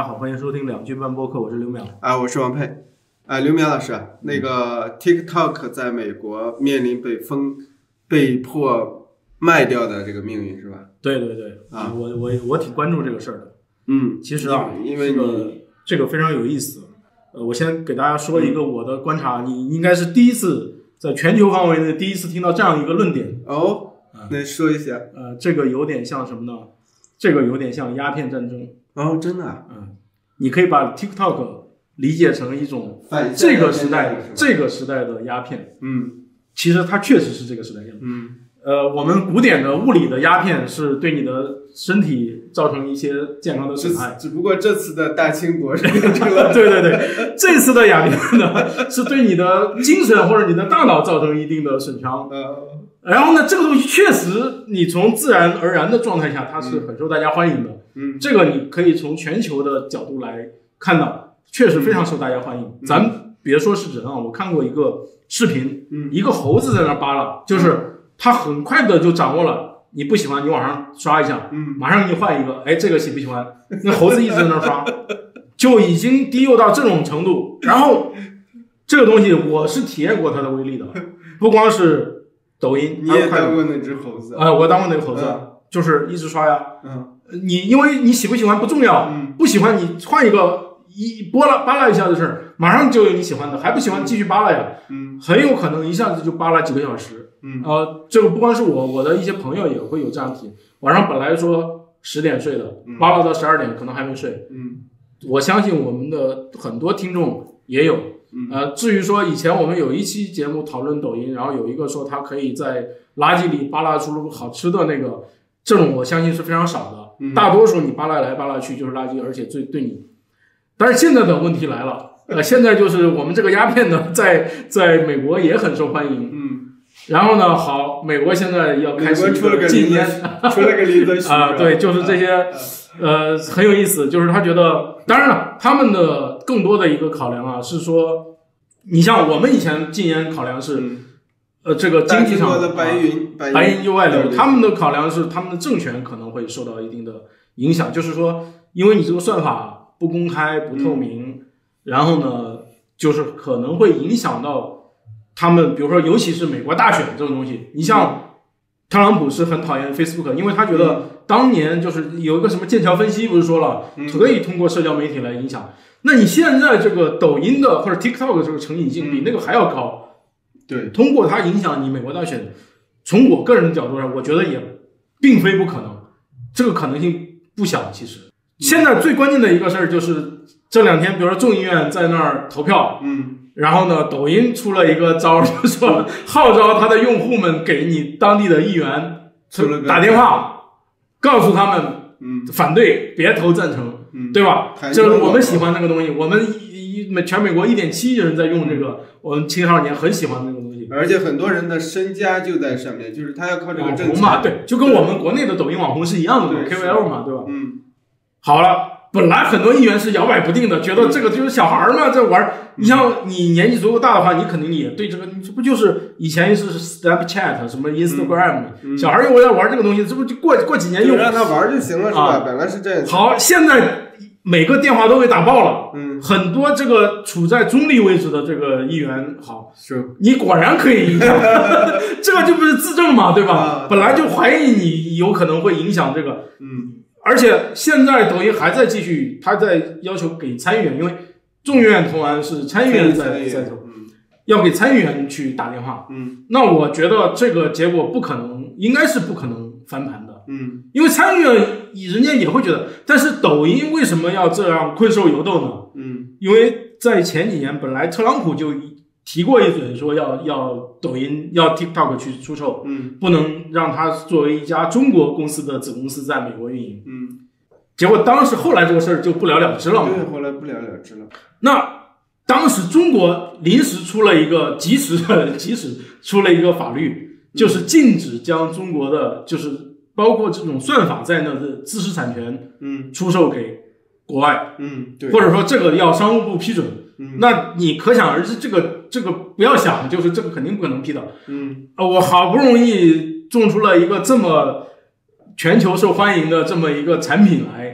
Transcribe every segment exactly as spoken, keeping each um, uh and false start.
家好，欢迎收听两句半播客，我是刘淼啊，我是王佩。啊，刘淼老师，那个 TikTok 在美国面临被封、被迫卖掉的这个命运是吧？ 对对对， 啊， 我我我挺关注这个事儿的。 嗯， 其实啊， 因为这个这个非常有意思。呃，我先给大家说一个我的观察，嗯、你应该是第一次在全球范围内第一次听到这样一个论点。 哦，那说一下。 呃，这个有点像什么呢？这个有点像鸦片战争。 哦，真的啊？ 嗯，你可以把 TikTok 理解成一种这个时代这个时代的鸦片。 嗯， 其实它确实是这个时代鸦片。 嗯， 呃，我们古典的物理的鸦片是对你的身体造成一些健康的损害， 只不过这次的大清国是变成了对对对，这次的鸦片呢是对你的精神或者你的大脑造成一定的损伤。 呃， 然后呢，这个东西确实你从自然而然的状态下，它是很受大家欢迎的。 嗯， 这个你可以从全球的角度来看到，确实非常受大家欢迎。嗯、咱别说是人啊，我看过一个视频， 嗯， 一个猴子在那扒拉，就是他很快的就掌握了，你不喜欢你往上刷一下， 嗯， 马上给你换一个，哎，这个喜不喜欢？那猴子一直在那刷，就已经低幼到这种程度。然后这个东西我是体验过它的威力的，不光是抖音， 你也当过那只猴子啊、呃？我当过那个猴子，嗯、就是一直刷呀， 嗯。 你因为你喜不喜欢不重要， 嗯、 不喜欢你换一个一拨拉扒拉一下的事儿，马上就有你喜欢的，还不喜欢继续扒拉呀， 嗯， 很有可能一下子就扒拉几个小时， 嗯， 呃，这个不光是我，我的一些朋友也会有这样体，晚上本来说十点睡的，扒拉到十二点可能还没睡， 嗯， 我相信我们的很多听众也有， 嗯， 呃，至于说以前我们有一期节目讨论抖音，然后有一个说他可以在垃圾里扒拉出好吃的那个。这种我相信是非常少的， 嗯、 大多数你扒拉来扒拉去就是垃圾，而且最对你。但是现在的问题来了，呃，现在就是我们这个鸦片呢，在在美国也很受欢迎， 嗯。 然后呢，好，美国现在要开始出了个禁烟， 出了个林则徐啊，对，就是这些，呃，很有意思，就是他觉得，当然了，他们的更多的一个考量啊，是说，你像我们以前禁烟考量是。 嗯呃，这个经济上的白云， 白云就外流，他们的考量是他们的政权可能会受到一定的影响，就是说，因为你这个算法不公开、不透明，嗯、然后呢，就是可能会影响到他们，比如说，尤其是美国大选这种东西，你像特朗普是很讨厌 Facebook， 因为他觉得当年就是有一个什么剑桥分析不是说了，可以通过社交媒体来影响，那你现在这个抖音的或者 TikTok 的这个成瘾性比那个还要高。 对， 通过它影响你美国大选，从我个人的角度上，我觉得也并非不可能，这个可能性不小。其实，现在最关键的一个事儿就是这两天，比如说众议院在那儿投票， 嗯， 然后呢，抖音出了一个招，就说号召他的用户们给你当地的议员打电话，告诉他们， 嗯， 反对，别投赞成， 嗯， 对吧？就是我们喜欢那个东西，我们全美国一点七亿人在用这个，我们青少年很喜欢那个东西， 而且很多人的身家就在上面，就是他要靠这个挣钱嘛，对，就跟我们国内的抖音网红是一样的嘛 ，K O L 嘛，对吧？ 嗯， 好了，本来很多议员是摇摆不定的，觉得这个就是小孩嘛，在玩。你像你年纪足够大的话，你肯定也对这个，这不就是以前是 Snapchat 什么 Instagram，、嗯、小孩又要玩这个东西，这不就过过几年又让他玩就行了，是吧？啊、本来是这样。 好，现在。每个电话都被打爆了， 嗯， 很多这个处在中立位置的这个议员，好， 是你果然可以影响，这个就不是自证嘛，对吧？ 啊、 本来就怀疑你有可能会影响这个， 嗯， 而且现在抖音还在继续，他在要求给参议员，因为众议院投完是参议员在在投， 嗯， 要给参议员去打电话， 嗯， 那我觉得这个结果不可能，应该是不可能翻盘的。 嗯， 因为参议院人家也会觉得，但是抖音为什么要这样困兽犹斗呢？ 嗯， 因为在前几年本来特朗普就提过一嘴，说要要抖音要 TikTok 去出售， 嗯， 不能让它作为一家中国公司的子公司在美国运营， 嗯， 结果当时后来这个事儿就不了了之了嘛， 对，后来不了了之了。 那当时中国临时出了一个及时及时出了一个法律，就是禁止将中国的就是。包括这种算法在内的知识产权， 嗯， 出售给国外， 嗯，对， 或者说这个要商务部批准， 嗯， 那你可想而知，这个这个不要想，就是这个肯定不可能批的， 嗯， 呃，我好不容易种出了一个这么全球受欢迎的这么一个产品来， 嗯，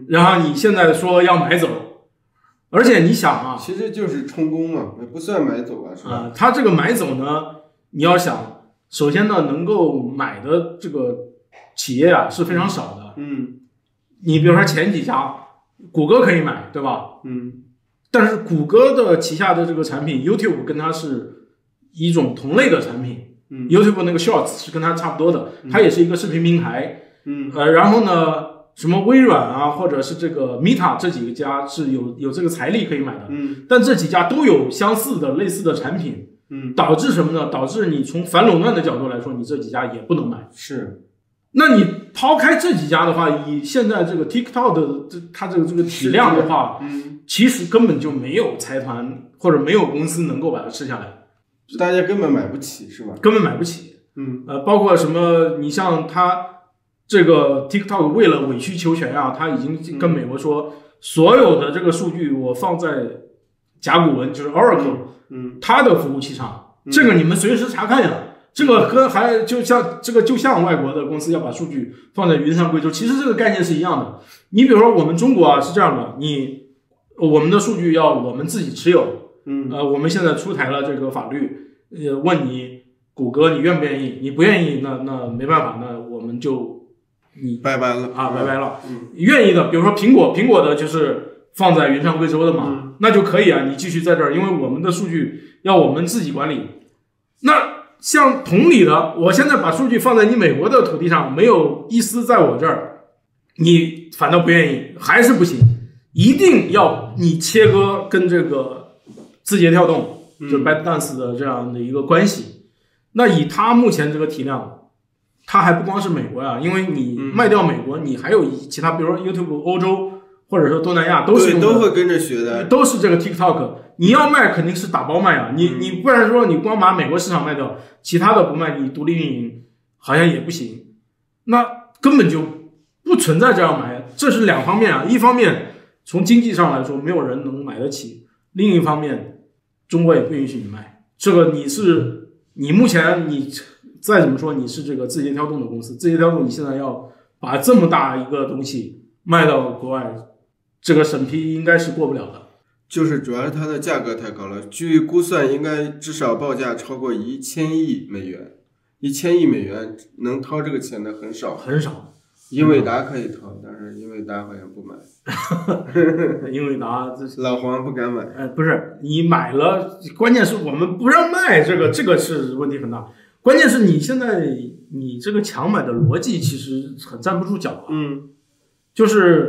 嗯， 然后你现在说要买走，而且你想啊， 其实就是充公嘛，也不算买走吧，是吧？ 啊、呃，他这个买走呢，你要想，首先呢，能够买的这个企业啊是非常少的。 嗯， 你比如说前几家，谷歌可以买，对吧？ 嗯， 但是谷歌的旗下的这个产品 YouTube 跟它是一种同类的产品。 嗯 YouTube 那个 Shorts 是跟它差不多的，它也是一个视频平台。 嗯， 呃，然后呢，什么微软啊，或者是这个 Meta 这几个家是有有这个财力可以买的。 嗯， 但这几家都有相似的类似的产品。 嗯， 导致什么呢？导致你从反垄断的角度来说，你这几家也不能买。 是。 那你抛开这几家的话，以现在这个 TikTok 的这它这个这个体量的话， 嗯， 其实根本就没有财团或者没有公司能够把它吃下来， 大家根本买不起，是吧？ 根本买不起。 嗯， 呃，包括什么，你像它这个 TikTok 为了委曲求全啊，它已经跟美国说，嗯、所有的这个数据我放在甲骨文，就是 Oracle， 嗯， 它的服务器上， 嗯、 这个你们随时查看呀。这个和还就像这个就像外国的公司要把数据放在云上贵州，其实这个概念是一样的。你比如说我们中国啊是这样的，你我们的数据要我们自己持有， 嗯， 呃，我们现在出台了这个法律，呃，问你谷歌你愿不愿意？你不愿意，那那没办法，那我们就你拜拜了啊，拜拜了。 嗯， 愿意的，比如说苹果，苹果的就是放在云上贵州的嘛， 嗯、 那就可以啊，你继续在这儿，因为我们的数据要我们自己管理。那像同理的，我现在把数据放在你美国的土地上，没有一丝在我这儿，你反倒不愿意，还是不行，一定要你切割跟这个字节跳动， 嗯、 就 ByteDance 的这样的一个关系。那以它目前这个体量，它还不光是美国呀、啊，因为你卖掉美国，你还有其他，比如说 YouTube 欧洲或者说东南亚都是都会跟着学的， 都是这个 TikTok。你要卖肯定是打包卖啊，你你不然说你光把美国市场卖掉，其他的不卖，你独立运营好像也不行，那根本就不存在这样买，这是两方面啊。一方面从经济上来说，没有人能买得起；另一方面，中国也不允许你卖。这个你是你目前你再怎么说你是这个字节跳动的公司，字节跳动你现在要把这么大一个东西卖到国外，这个审批应该是过不了的。 就是主要是它的价格太高了，据估算应该至少报价超过一千亿美元，一千亿美元能掏这个钱的很少很少。 英伟达可以掏，但是英伟达好像不买。 英伟达老黄不敢买。 哎，不是你买了，关键是我们不让卖，这个这个是问题很大。关键是你现在你这个强买的逻辑其实很站不住脚啊。 嗯， 就是。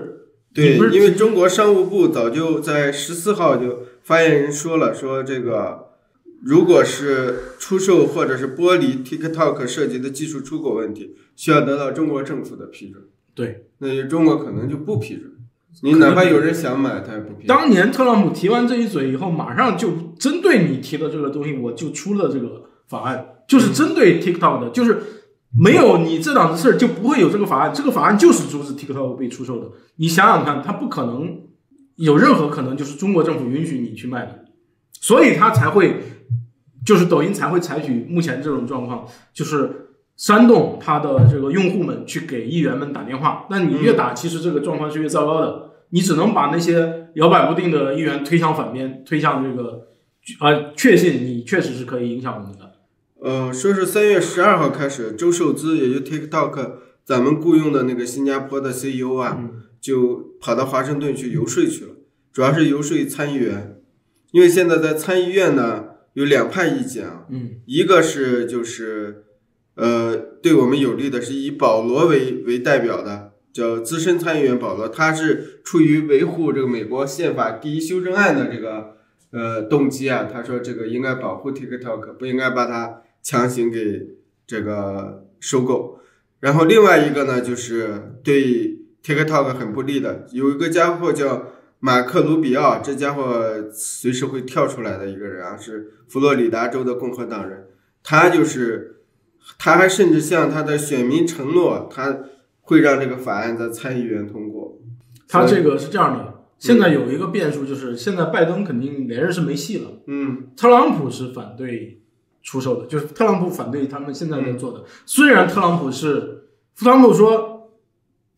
对，因为中国商务部早就在十四号就发言人说了，说这个如果是出售或者是剥离 TikTok 涉及的技术出口问题，需要得到中国政府的批准。 对， 那中国可能就不批准。你哪怕有人想买，他也不批准。 当年特朗普提完这一嘴以后，马上就针对你提的这个东西，我就出了这个法案，就是针对 TikTok 的，就是。没有你这档子事就不会有这个法案，这个法案就是阻止 TikTok 被出售的。你想想看，它不可能有任何可能就是中国政府允许你去卖的，所以它才会，就是抖音才会采取目前这种状况，就是煽动它的这个用户们去给议员们打电话。但你越打，其实这个状况是越糟糕的，你只能把那些摇摆不定的议员推向反面，推向这个，呃，确信你确实是可以影响我们的。 呃，说是三月十二号开始，周受资也就 TikTok 咱们雇佣的那个新加坡的 C E O 啊， 嗯、 就跑到华盛顿去游说去了，主要是游说参议员，因为现在在参议院呢有两派意见啊， 嗯， 一个是就是呃对我们有利的，是以保罗为为代表的，叫资深参议员保罗，他是出于维护这个美国宪法第一修正案的这个呃动机啊，他说这个应该保护 TikTok， 不应该把它强行给这个收购。然后另外一个呢，就是对 TikTok 很不利的，有一个家伙叫马克卢比奥，这家伙随时会跳出来的一个人啊，是佛罗里达州的共和党人。他就是他还甚至向他的选民承诺，他会让这个法案在参议院通过。 他这个是这样的，现在有一个变数，就是现在拜登肯定连任是没戏了。 嗯， 特朗普是反对出售的，就是特朗普反对他们现在在做的。 嗯、 虽然特朗普是，特朗普说，其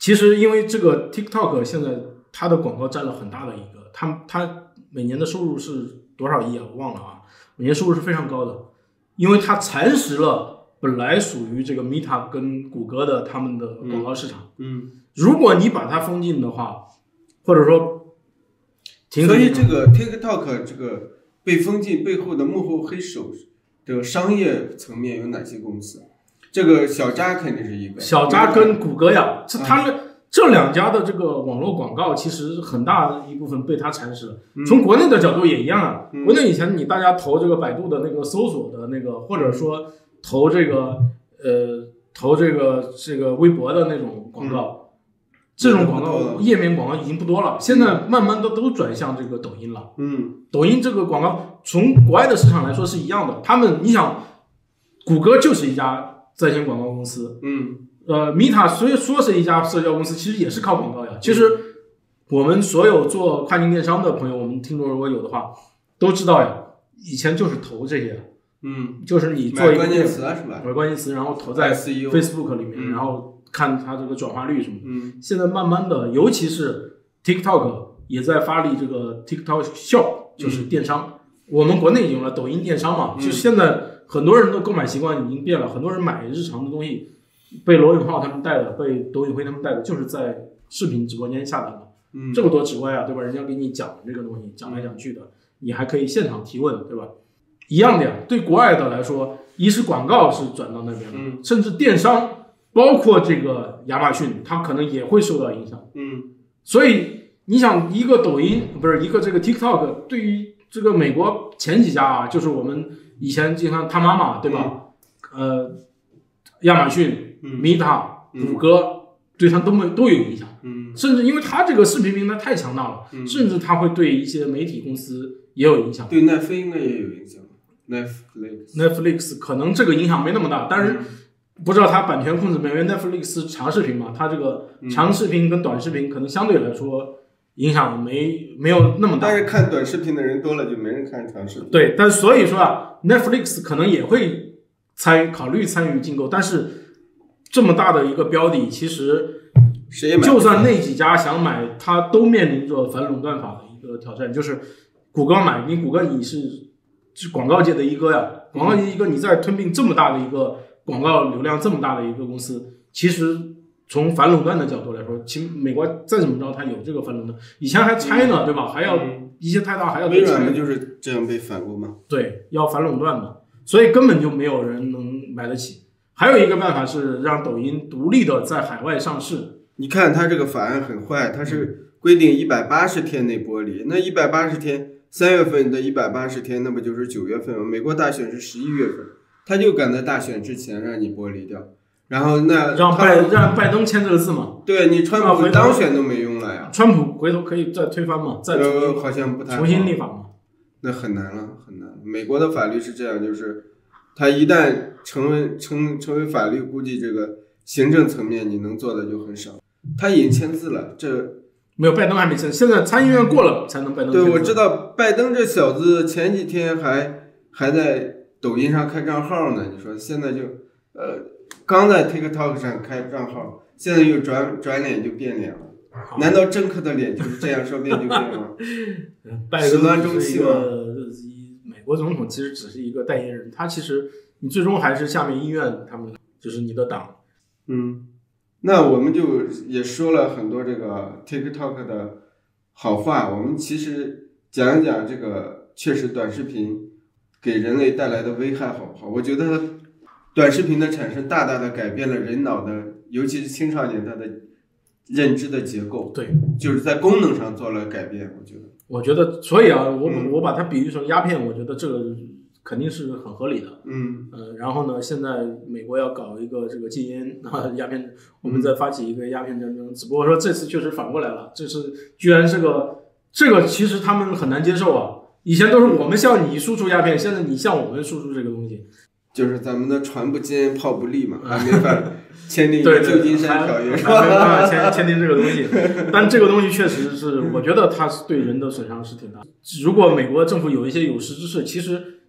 其实因为这个 TikTok 现在它的广告占了很大的一个，它它每年的收入是多少亿啊？我忘了啊，每年收入是非常高的，因为它蚕食了本来属于这个 Meta 跟谷歌的他们的广告市场。 嗯，嗯如果你把它封禁的话，或者说停止， 所以这个 TikTok 这个被封禁背后的幕后黑手，这个商业层面有哪些公司？这个小扎肯定是一个， 小扎跟谷歌呀，这他们、嗯、这两家的这个网络广告，其实很大一部分被它蚕食了。嗯、从国内的角度也一样啊，嗯、国内以前你大家投这个百度的那个搜索的那个，或者说投这个呃投这个这个微博的那种广告，嗯、这种广告页面广告已经不多了，现在慢慢的都转向这个抖音了。 嗯， 抖音这个广告从国外的市场来说是一样的，他们你想，谷歌就是一家在线广告公司， 嗯， 呃 ，Meta 虽说是一家社交公司，其实也是靠广告呀。其实我们所有做跨境电商的朋友，我们听众如果有的话，都知道呀，以前就是投这些， 嗯， 就是你做一个关键词是吧？ 买关键词，然后投在 Facebook 里面， 嗯、 然后看它这个转化率什么的。 嗯， 现在慢慢的，尤其是 TikTok 也在发力这个 TikTok Shop， 就是电商。嗯、我们国内有了抖音电商嘛，嗯、就现在。很多人的购买习惯已经变了，很多人买日常的东西被罗永浩他们带的，被董宇辉他们带的，就是在视频直播间下单的。 嗯， 这个多直观啊，对吧？人家给你讲这个东西，讲来讲去的，你还可以现场提问，对吧？一样的呀。对国外的来说，一是广告是转到那边的， 嗯、 甚至电商，包括这个亚马逊，它可能也会受到影响。 嗯，所以你想，一个抖音不是一个这个 TikTok， 对于这个美国前几家啊，就是我们。以前经常他妈妈对吧？嗯、呃，亚马逊、 嗯、 Meta、谷歌、嗯、对他都没都有影响。 嗯， 甚至因为他这个视频平台太强大了， 嗯、 甚至他会对一些媒体公司也有影响。 对奈飞应该也有影响。Netflix Netflix 可能这个影响没那么大，但是不知道它版权控制没有。因为 Netflix 长视频嘛，它这个长视频跟短视频可能相对来说。影响没没有那么大， 但是看短视频的人多了，就没人看长视频。 对，但所以说啊 ，Netflix 可能也会参与考虑参与竞购，但是这么大的一个标的，其实谁也买， 就算那几家想买，它都面临着反垄断法的一个挑战。就是谷歌买，你谷歌你是是广告界的一哥呀，广告界一哥，你在吞并这么大的一个广告流量这么大的一个公司，其实。从反垄断的角度来说，其美国再怎么着，它有这个反垄断。以前还拆呢，对吧？还要一些太大，还要微软不就是这样被反过吗？ 对，要反垄断嘛，所以根本就没有人能买得起。还有一个办法是让抖音独立的在海外上市。 你看它这个法案很坏，它是规定一百八十天内剥离，那一百八十天，三月份的一百八十天，那不就是九月份吗？美国大选是十一月份，他就赶在大选之前让你剥离掉。然后那让拜让拜登签这个字嘛？ 对，你川普当选都没用了呀。 川普回头可以再推翻嘛？再重呃，好像不太重新立法嘛？ 那很难了，很难。美国的法律是这样，就是它一旦成为成成为法律，估计这个行政层面你能做的就很少。他已经签字了，这没有拜登还没签，现在参议院过了才能拜登签字。 对，我知道拜登这小子前几天还还在抖音上开账号呢，你说现在就呃。刚在 TikTok 上开账号，现在又转转脸就变脸了。难道政客的脸就是这样说变就变吗？始乱终弃吗？ 美国总统其实只是一个代言人，他其实你最终还是下面议院他们就是你的党。 嗯，那我们就也说了很多这个 TikTok 的好话，我们其实讲一讲这个确实短视频给人类带来的危害好不好？我觉得短视频的产生大大的改变了人脑的，尤其是青少年他的认知的结构。 对， 就是在功能上做了改变。我觉得， 我觉得，所以啊，我、嗯、我把它比喻成鸦片，我觉得这个肯定是很合理的。 嗯呃，然后呢，现在美国要搞一个这个禁烟啊，鸦片，我们再发起一个鸦片战争。嗯、只不过说这次确实反过来了，这次居然是个这个，其实他们很难接受啊。以前都是我们向你输出鸦片，现在你向我们输出这个东西。 就是咱们的船不坚炮不利嘛，还没法签订旧金山条约， 还没办法签签订这个东西。但这个东西确实是，我觉得它是对人的损伤是挺大。如果美国政府有一些有识之士，其实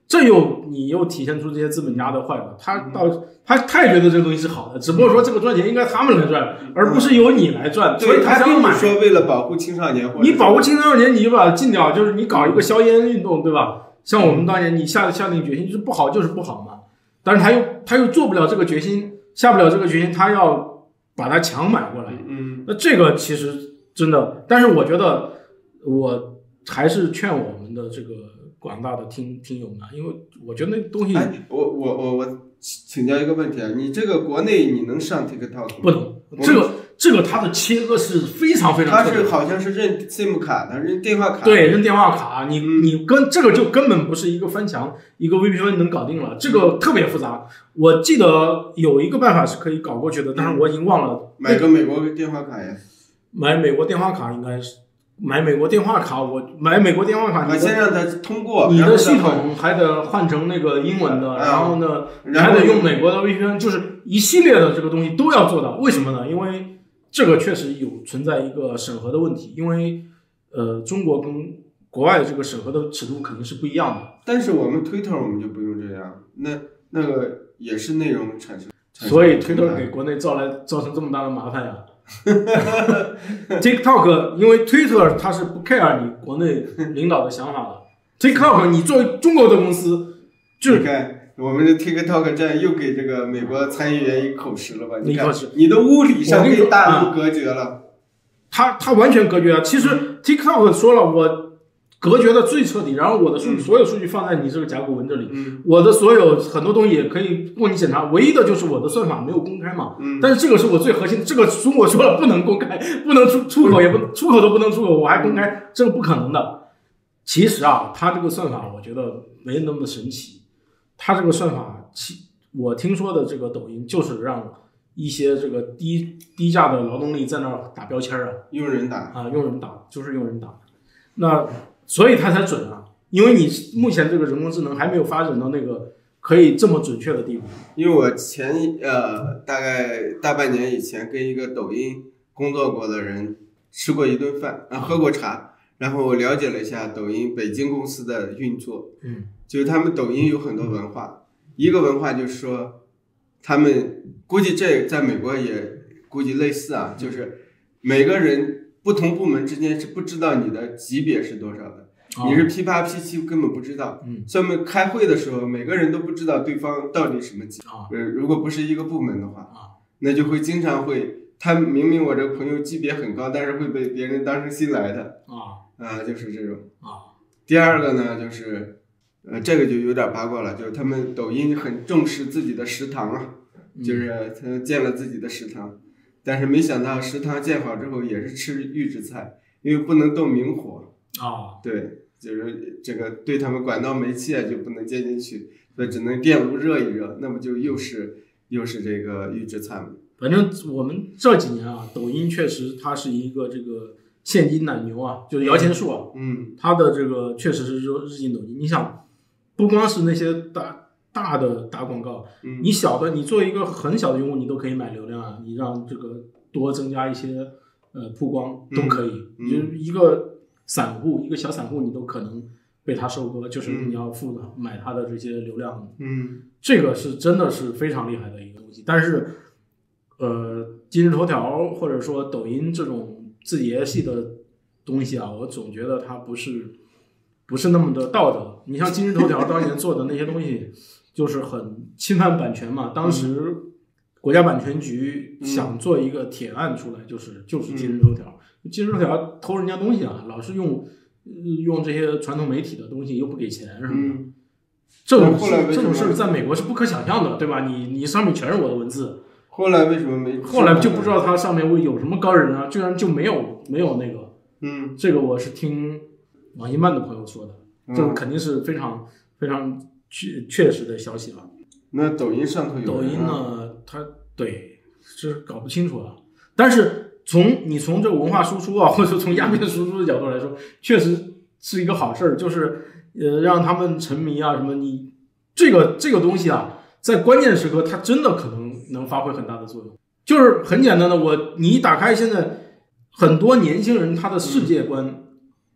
这又你又体现出这些资本家的坏了，他到他他也觉得这个东西是好的，只不过说这个赚钱应该他们来赚，而不是由你来赚，所以他想买。 说为了保护青少年， 你保护青少年，你就把它禁掉，就是你搞一个硝烟运动，对吧？像我们当年你下下定决心，就是不好就是不好嘛。但是他又他又做不了这个决心，下不了这个决心，他要把它强买过来。 嗯， 那这个其实真的，但是我觉得我还是劝我们的这个广大的听听友们，因为我觉得那东西， 哎，我我我我请教一个问题啊，你这个国内你能上 TikTok 吗？ 不能，这个这个它的切割是非常非常， 它是好像是认 SIM 卡的，认电话卡， 对，认电话卡，你、 嗯、 你跟这个就根本不是一个翻墙一个 V P N 能搞定了，这个特别复杂。我记得有一个办法是可以搞过去的，但是我已经忘了。 买个美国电话卡呀？ 买美国电话卡应该是。买美国电话卡，我买美国电话卡， 你先让它通过， 你的系统还得换成那个英文的， 嗯、 然后呢， 然后还得用美国的 V P N， 就是一系列的这个东西都要做到。为什么呢？因为这个确实有存在一个审核的问题，因为呃，中国跟国外的这个审核的尺度肯定是不一样的。 但是我们 Twitter 我们就不用这样，那那个也是内容产生， 所以 Twitter 给国内造来造成这么大的麻烦呀。TikTok 因为 Twitter 它是不 care 你国内领导的想法的，TikTok 你作为中国的公司，就是你看我们的 TikTok 这样又给这个美国参议员一口实了吧？你看一口实， 你的物理上跟大陆隔绝了， 他他完全隔绝啊！其实 TikTok 说了我。隔绝的最彻底，然后我的数据、嗯、所有数据放在你这个甲骨文这里， 嗯、 我的所有很多东西也可以供你检查，唯一的就是我的算法没有公开嘛。 嗯、 但是这个是我最核心的，这个中国说了不能公开，不能出出口也不出口都不能出口，我还公开，这个不可能的。其实啊，它这个算法我觉得没那么神奇，它这个算法，其我听说的这个抖音就是让一些这个低低价的劳动力在那儿打标签啊， 用人打啊，用人打就是用人打，那。所以它才准啊，因为你目前这个人工智能还没有发展到那个可以这么准确的地步。 因为我前呃大概大半年以前跟一个抖音工作过的人吃过一顿饭啊，喝过茶，然后我了解了一下抖音北京公司的运作。 嗯， 就是他们抖音有很多文化，一个文化就是说，他们估计这在美国也估计类似啊，就是每个人。不同部门之间是不知道你的级别是多少的， 哦、 你是 P 八 P 七根本不知道。 嗯， 所以我们开会的时候，每个人都不知道对方到底什么级。 啊、 呃，如果不是一个部门的话， 啊， 那就会经常会，他明明我这个朋友级别很高，但是会被别人当成新来的。 啊啊，就是这种。 啊， 第二个呢，就是呃，这个就有点八卦了，就是他们抖音很重视自己的食堂啊， 嗯、 就是他建了自己的食堂。但是没想到食堂建好之后也是吃预制菜，因为不能动明火啊， 对，就是这个对他们管道煤气啊就不能接进去，所以只能电炉热一热，那么就又是又是这个预制菜嘛。 反正我们这几年啊，抖音确实它是一个这个现金奶牛啊，就是摇钱树啊， 嗯， 它的这个确实是说日进斗金。你想，不光是那些大。大的打广告， 嗯、 你小的，你做一个很小的用户，你都可以买流量啊，你让这个多增加一些呃曝光都可以。 嗯、 你就一个散户，一个小散户，你都可能被他收割，就是你要付的、嗯、买他的这些流量。 嗯， 这个是真的是非常厉害的一个东西。但是，呃，今日头条或者说抖音这种字节系的东西啊，我总觉得它不是不是那么的道德。你像今日头条当年做的那些东西。就是很侵犯版权嘛，当时国家版权局想做一个铁案出来，就是就是今日头条，今日头条偷人家东西啊，老是用用这些传统媒体的东西又不给钱什么的， 嗯、 这种事这种事在美国是不可想象的，对吧？你你上面全是我的文字， 后来为什么没？ 后来就不知道它上面会有什么高人啊，居然就没有没有那个， 嗯， 这个我是听网易漫的朋友说的，这个肯定是非常非常。确确实的消息了。 那抖音上头有、啊、 抖音呢，它对是搞不清楚了。但是从你从这个文化输出啊，或者从鸦片输出的角度来说，确实是一个好事儿，就是呃让他们沉迷啊什么。你这个这个东西啊，在关键时刻，它真的可能能发挥很大的作用。就是很简单的，我你一打开现在很多年轻人他的世界观。嗯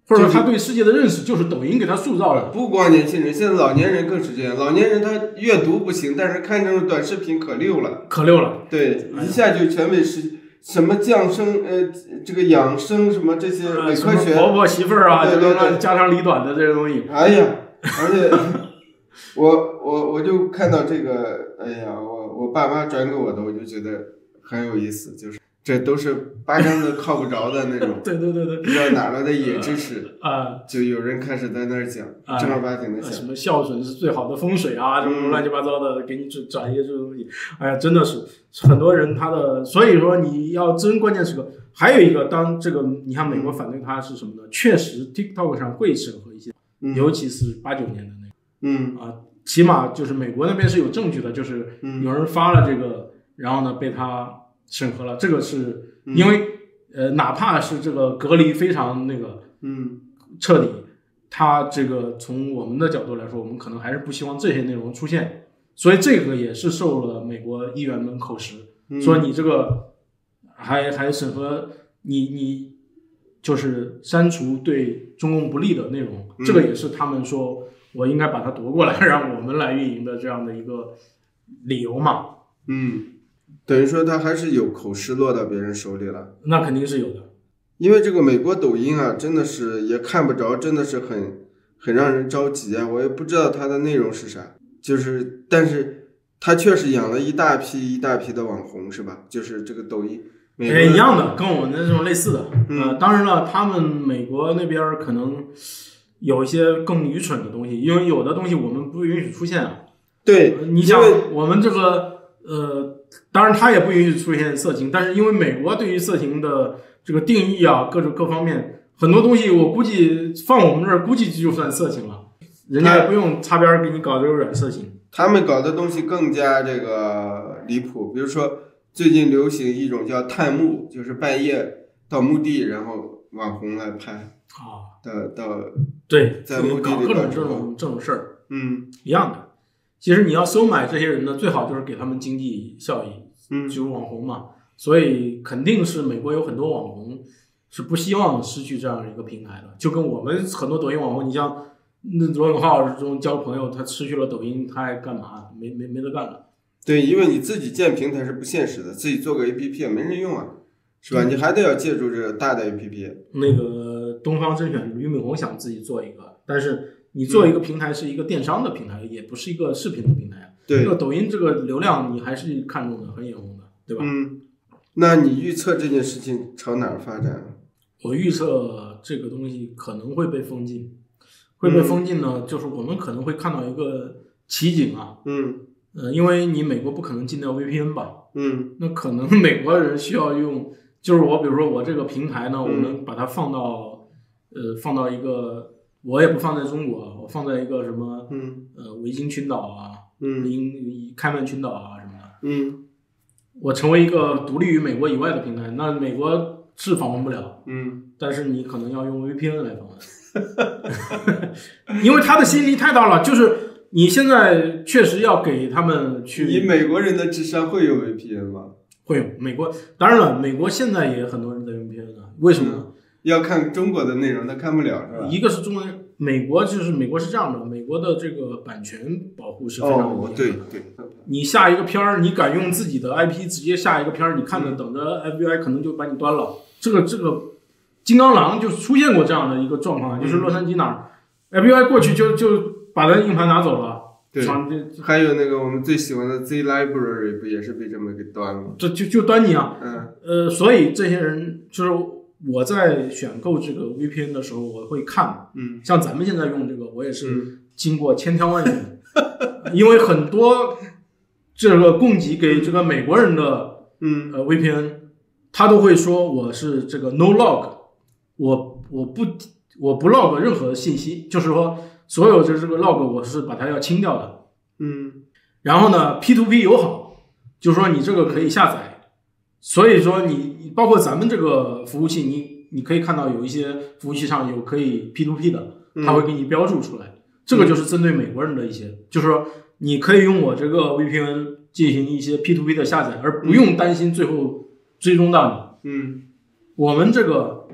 或者他对世界的认识就是抖音给他塑造的。 不光年轻人，现在老年人更是这样。老年人他阅读不行，但是看这种短视频可溜了， 可溜了。 对，一下就全被是什么降生呃这个养生什么这些伪科学， 婆婆媳妇儿啊， 对对对， 家长里短的这些东西。 哎呀，而且我我我就看到这个，哎呀，我我爸妈转给我的，我就觉得很有意思，就是这都是巴掌都靠不着的那种。 对对对对， 不知道哪来的野知识啊、呃， 就有人开始在那儿讲，呃、正儿八经的讲、呃、 什么孝顺是最好的风水啊，什么乱七八糟的，给你转一些这个东西。哎呀，真的是很多人他的，所以说你要真关键时刻，还有一个，当这个你看美国反对它是什么呢？确实 TikTok 上会审核一些， 嗯、 尤其是八九年的那个， 嗯啊，起码就是美国那边是有证据的，就是有人发了这个，然后呢被他审核了，这个是因为、嗯、呃，哪怕是这个隔离非常那个嗯彻底，他这个从我们的角度来说，我们可能还是不希望这些内容出现，所以这个也是受了美国议员们口实， 嗯、 说你这个还还审核你你就是删除对中共不利的内容， 嗯、 这个也是他们说我应该把它夺过来，让我们来运营的这样的一个理由嘛。 嗯，等于说他还是有口实落到别人手里了。 那肯定是有的。 因为这个美国抖音啊，真的是也看不着，真的是很很让人着急啊！我也不知道它的内容是啥，就是但是它确实养了一大批一大批的网红，是吧？就是这个抖音， 哎，一样的，跟我们的这种类似的。 嗯、 呃，当然了，他们美国那边可能有一些更愚蠢的东西，因为有的东西我们不允许出现啊。 对， 呃、你想我们这个呃，当然他也不允许出现色情，但是因为美国对于色情的这个定义啊，各种各方面很多东西，我估计放我们这儿估计就算色情了，人家也不用擦边给你搞这个软色情。 他们搞的东西更加这个离谱，比如说最近流行一种叫探墓，就是半夜到墓地，然后网红来拍啊， 到到对， 在墓地里各种这种这种事儿， 嗯， 一样的。其实你要收买这些人呢，最好就是给他们经济效益， 嗯， 就是网红嘛。所以肯定是美国有很多网红是不希望失去这样一个平台的，就跟我们很多抖音网红，你像那罗永浩这种交朋友，他失去了抖音，他还干嘛？没没没得干了。 对，因为你自己建平台是不现实的，自己做个 A P P 也没人用啊，是吧？嗯、你还得要借助这个大的 A P P。 那个东方甄选俞敏洪想自己做一个，但是你做一个平台是一个电商的平台，嗯、也不是一个视频的平台。 对， 这个抖音这个流量你还是看中的，很眼红的，对吧？ 嗯。那你预测这件事情朝哪儿发展？ 我预测这个东西可能会被封禁，会被封禁呢，嗯、就是我们可能会看到一个奇景啊， 嗯， 呃，因为你美国不可能禁掉 V P N 吧， 嗯， 那可能美国人需要用，就是我比如说我这个平台呢， 嗯、 我能把它放到，呃，放到一个，我也不放在中国，我放在一个什么， 嗯， 呃，维京群岛啊， 嗯， 英开曼群岛啊什么的， 嗯。 我成为一个独立于美国以外的平台，那美国是访问不了， 嗯， 但是你可能要用 V P N 来访问，因为它的吸引力太大了。就是你现在确实要给他们去， 以美国人的智商会用 V P N 吗？ 会用。美国当然了，美国现在也很多人在用 V P N 啊，为什么呢？ 嗯、要看中国的内容，他看不了是吧？ 一个是中文。美国就是美国是这样的，美国的这个版权保护是非常严格的。 哦，对对。 你下一个片儿，你敢用自己的 I P 直接下一个片儿，你看着等着 F B I 可能就把你端了。这个这个，金刚狼就出现过这样的一个状况，就是洛杉矶哪儿 F B I 过去就就把他硬盘拿走了。 对，还有那个我们最喜欢的 Z Library 不也是被这么给端了？ 这就就端你啊。 嗯。 呃，所以这些人就是。我在选购这个 V P N 的时候，我会看， 嗯， 像咱们现在用这个，我也是经过千挑万选，嗯、因为很多这个供给给这个美国人的， 嗯， 呃 V P N， 他都会说我是这个 no log， 我我不我不 log 任何信息，就是说所有的这个 log 我是把它要清掉的， 嗯， 然后呢 P to P 友好，就是说你这个可以下载。所以说你包括咱们这个服务器，你你可以看到有一些服务器上有可以 P to P 的，它会给你标注出来。嗯、这个就是针对美国人的一些，就是说你可以用我这个 V P N 进行一些 P to P 的下载，而不用担心最后追踪到你。嗯， 我们这个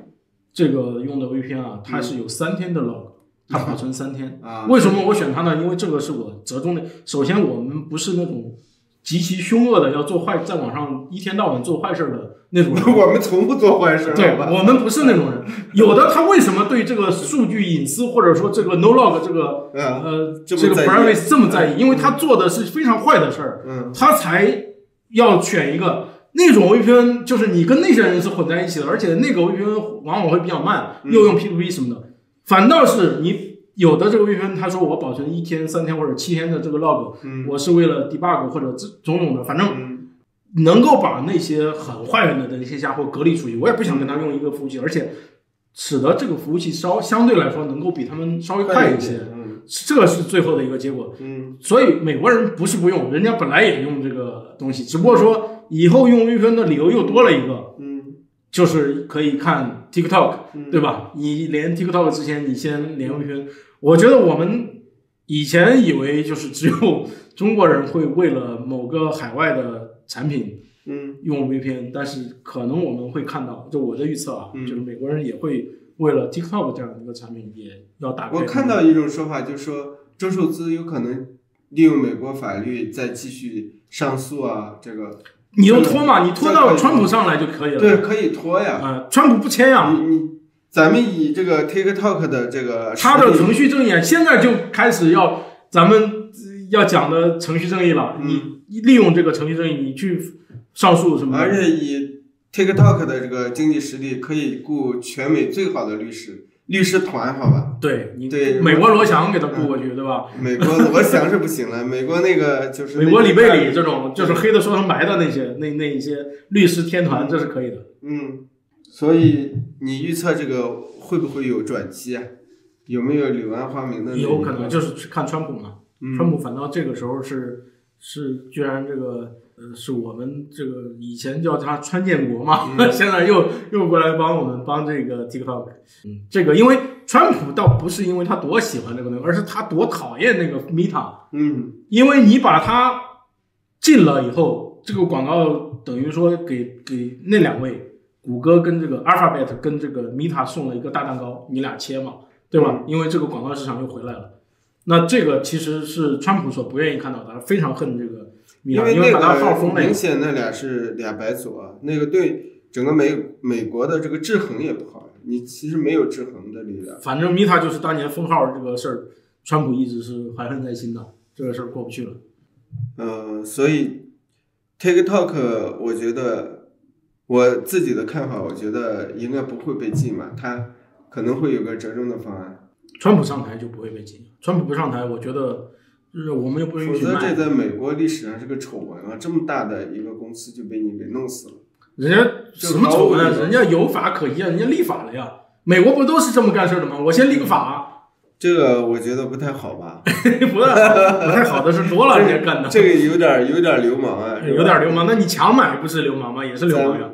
这个用的 V P N 啊，它是有三天的 log，、嗯、它保存三天。 啊， 为什么我选它呢？因为这个是我折中的。首先，我们不是那种极其凶恶的要做坏，在网上一天到晚做坏事的那种人。 我们从不做坏事。 对，我们不是那种人。有的他为什么对这个数据隐私或者说这个 no log 这个、 嗯、 呃这个 privacy 这么在意？因为他做的是非常坏的事儿， 嗯， 他才要选一个。那种 V P N 就是你跟那些人是混在一起的，而且那个 V P N 往往会比较慢，又用 P to P 什么的。嗯、反倒是你有的这个 V P N， 他说我保存一天、三天或者七天的这个 log，、嗯、我是为了 debug 或者种种的，反正能够把那些很坏人的那些家伙隔离出去。我也不想跟他用一个服务器，而且使得这个服务器稍相对来说能够比他们稍微快一些。 嗯， 这个是最后的一个结果。 嗯， 所以美国人不是不用，人家本来也用这个东西，只不过说。以后用 V P N 的理由又多了一个， 嗯， 就是可以看 TikTok，、 嗯、 对吧？你连 TikTok 之前，你先连 V P N。我觉得我们以前以为就是只有中国人会为了某个海外的产品， 嗯， 用 V P N，、嗯、但是可能我们会看到，就我的预测啊， 嗯、 就是美国人也会为了 TikTok 这样的一个产品也要打开。 我看到一种说法，就是说周受资有可能利用美国法律再继续上诉啊，这个。 你就拖嘛，你拖到川普上来就可以了。 对，可以拖呀。 啊、呃，川普不签呀。 你你，咱们以这个 TikTok 的这个他的程序正义，现在就开始要咱们要讲的程序正义了。 嗯、 你利用这个程序正义，你去上诉什么的。 而且以 TikTok 的这个经济实力，可以雇全美最好的律师。律师团，好吧？ 对，你对美国罗翔给他雇过去，嗯、对吧？ 美国罗翔是不行了，美国那个就是美国里贝里这种，就是黑的说成白的那些，那那一些律师天团，这是可以的。 嗯，所以你预测这个会不会有转机啊？有没有柳暗花明的？ 有可能，就是去看川普嘛。 嗯、 川普反倒这个时候是是居然这个。呃，是我们这个以前叫他川建国嘛， 嗯、 现在又又过来帮我们帮这个 TikTok。嗯，这个因为川普倒不是因为他多喜欢这个东西，而是他多讨厌那个 Meta。 嗯， 因为你把它禁了以后，这个广告等于说给给那两位谷歌跟这个 Alphabet 跟这个 Meta 送了一个大蛋糕，你俩切嘛，对吧？ 嗯、 因为这个广告市场又回来了。那这个其实是川普所不愿意看到的，他非常恨这个。 因为那个明显那俩是俩白左、啊，那个对整个美美国的这个制衡也不好，你其实没有制衡的力量。 反正 Meta 就是当年封号这个事儿，川普一直是怀恨在心的，这个事儿过不去了。 呃，所以 TikTok 我觉得我自己的看法，我觉得应该不会被禁嘛，它可能会有个折中的方案。 川普上台就不会被禁，川普不上台，我觉得。就是我们又不允许卖， 否则这在美国历史上是个丑闻啊！这么大的一个公司就被你给弄死了。 人家什么丑闻啊？人家有法可依啊，人家立法了呀。美国不都是这么干事的吗？我先立个法， 这个我觉得不太好吧？ 不是不太好的是多了，人家干的。 这个有点有点流氓啊， 有点流氓。那你强买不是流氓吗？也是流氓呀。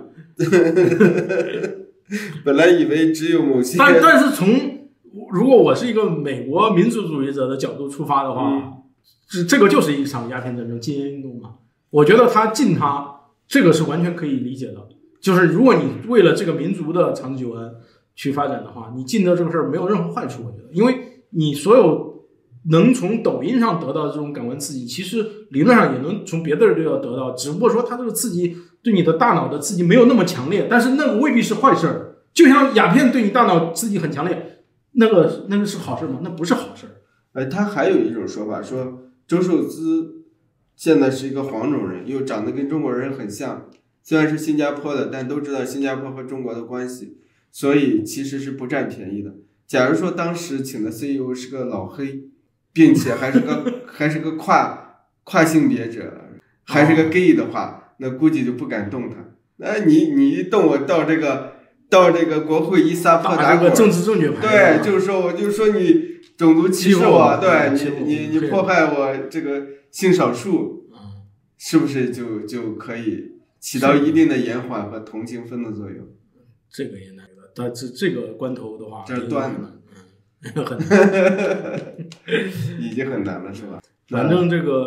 本来以为只有某些， 但但是从如果我是一个美国民族主义者的角度出发的话。嗯这这个就是一场鸦片战争禁烟运动嘛，我觉得他禁它，这个是完全可以理解的。就是如果你为了这个民族的长治久安去发展的话，你禁的这个事儿没有任何坏处，我觉得，因为你所有能从抖音上得到这种感官刺激，其实理论上也能从别的地方得到，只不过说它这个刺激对你的大脑的刺激没有那么强烈，但是那个未必是坏事儿。就像鸦片对你大脑刺激很强烈，那个那个是好事吗？那不是好事儿。 哎，他还有一种说法说。周受资现在是一个黄种人，又长得跟中国人很像，虽然是新加坡的，但都知道新加坡和中国的关系，所以其实是不占便宜的。假如说当时请的 C E O 是个老黑，并且还是个还是个跨跨性别者，还是个 gay 的话，那估计就不敢动他。那你你一动我到这个到这个国会一撒泼打滚， 政治正确牌，对，就是说我就说你。种族歧视我，对你你你迫害我这个性少数，是不是就就可以起到一定的延缓和同情分的作用？ 这个也难的，但这这个关头的话， 这是断了，嗯，很难， 已经很难了，是吧？ 反正这个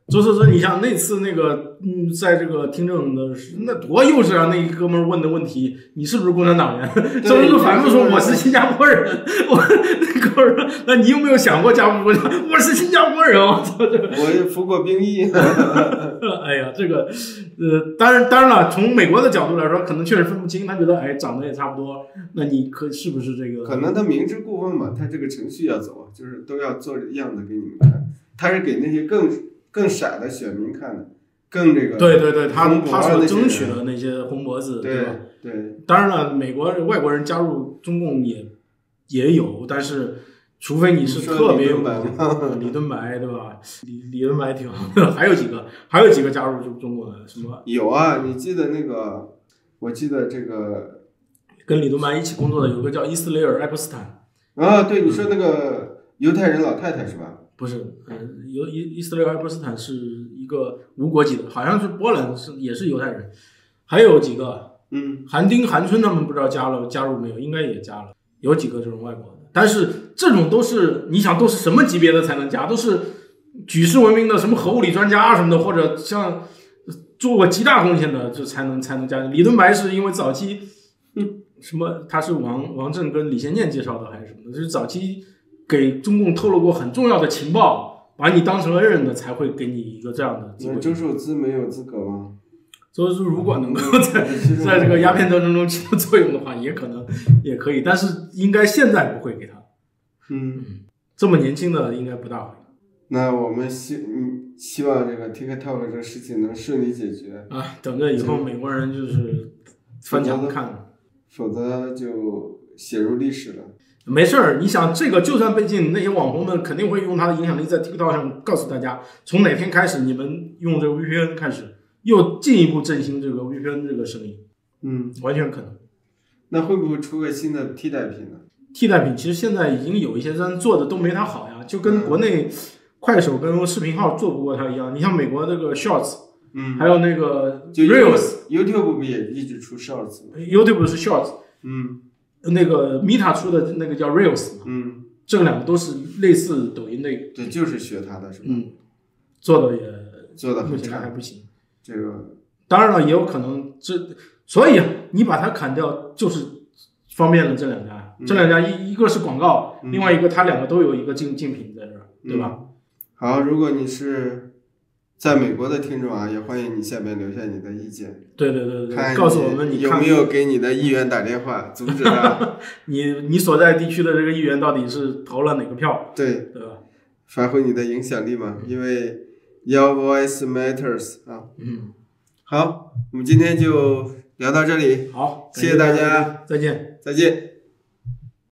周设之，你像那次那个，嗯，在这个听证的那多幼稚啊！那一哥们儿问的问题，你是不是共产党员？周设之反复说我是新加坡人。我那哥们儿说，那你有没有想过加入共产党？我是新加坡人，我操这个！ 我也服过兵役。 哎呀，这个，呃，当然当然了，从美国的角度来说，可能确实分不清，他觉得哎长得也差不多，那你可是不是这个？ 可能他明知故问嘛，他这个程序要走，就是都要做样子给你们看，他是给那些更。更傻的选民看的，更这个对对对，他他所争取的那些红脖子， 对吧？ 对。 当然了，美国外国人加入中共也也有，但是除非你是特别有李敦白，对吧？李李敦白挺好的，还有几个，还有几个加入中中国的什么？ 有啊，你记得那个？我记得这个跟李敦白一起工作的有个叫伊斯雷尔·爱泼斯坦。 啊，对，你说那个犹太人老太太是吧？ 不是，呃，犹伊伊斯雷尔·爱泼斯坦是一个无国籍的，好像是波兰，是也是犹太人。还有几个， 嗯， 韩丁、韩春他们不知道加了加入没有，应该也加了。有几个这种外国的，但是这种都是你想都是什么级别的才能加？都是举世闻名的什么核物理专家什么的，或者像做过极大贡献的，就才能才能加。李敦白是因为早期，嗯，什么他是王王震跟李先念介绍的还是什么的，就是早期。给中共透露过很重要的情报，把你当成了人的，才会给你一个这样的机会。 周受资没有资格吗？ 周受资如果能够在在这个鸦片战争中起到作用的话，也可能也可以，但是应该现在不会给他。 嗯， 这么年轻的应该不大会。 那我们希嗯希望这个 TikTok 这个事情能顺利解决啊，等着以后美国人就是翻墙看， 否则就写入历史了。 没事儿，你想这个就算被禁，那些网红们肯定会用他的影响力在 TikTok 上告诉大家，从哪天开始你们用这个 V P N 开始，又进一步振兴这个 V P N 这个生意。 嗯， 完全可能。 那会不会出个新的替代品呢？ 替代品其实现在已经有一些，但做的都没它好呀，就跟国内快手跟视频号做不过它一样。你像美国那个 Shorts， 嗯， 还有那个 Reels，YouTube 不也一直出 Shorts？YouTube 是 Shorts， 嗯。 那个 Meta 出的那个叫 Reels， 嗯， 这两个都是类似抖音的， 对，就是学它的是吧？ 嗯，做的也做的目前还不行。 这个当然了，也有可能这，所以你把它砍掉，就是方便了这两家， 嗯、 这两家一一个是广告， 嗯、 另外一个它两个都有一个竞竞品在这儿，对吧？ 嗯、好，如果你是在美国的听众啊，也欢迎你下面留下你的意见。 对对对对， 看告诉我们你有没有给你的议员打电话阻止他。 你你所在地区的这个议员到底是投了哪个票？ 对对吧？ 发挥你的影响力嘛，因为 Your voice matters 啊。 嗯， 好，我们今天就聊到这里。 好， 谢谢大家， 再见， 再见。